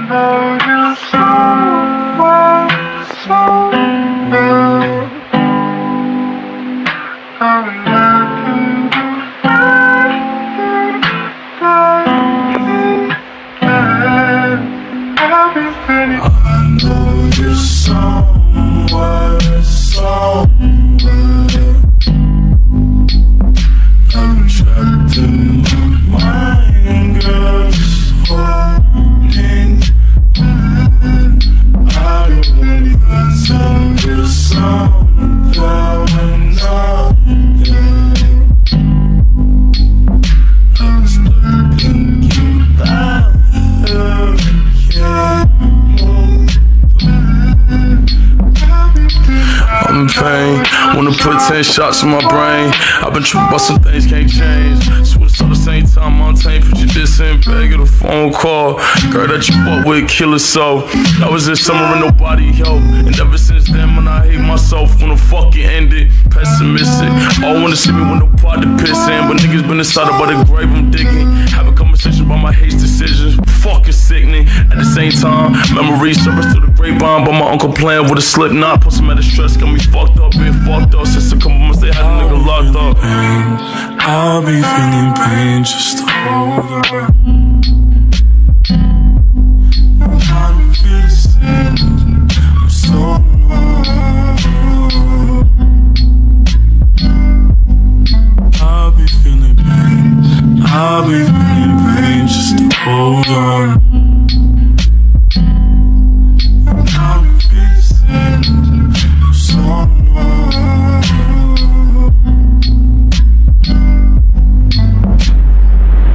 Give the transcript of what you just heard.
know you somewhere, somewhere. I'm looking I know you're somewhere, somewhere. I'm trapped in my mind, girl, just holding on. I don't wanna tell you somewhere when nothing. I'm stuck in you that I'm in pain, wanna put 10 shots in my brain. I've been tripping about some things can't change. Switch at the same time, I'm tamed. Put your diss in, bag of a phone call. Girl that you fuck with, kill her so. That was this summer and nobody helped. And ever since then, man, I hate myself. When the fuck it ended, pessimistic. All wanna see me when the party pissing. But niggas been inside about the grave I'm digging. Have a conversation about my hate decisions. Fucking sickening. At the same time, memories surface to the grapevine. But my uncle playing with a slip knot. Put some out of stress, got me fucked up, been fucked up. Since a couple months they had a nigga locked up. I'll be feeling pain, just hold on.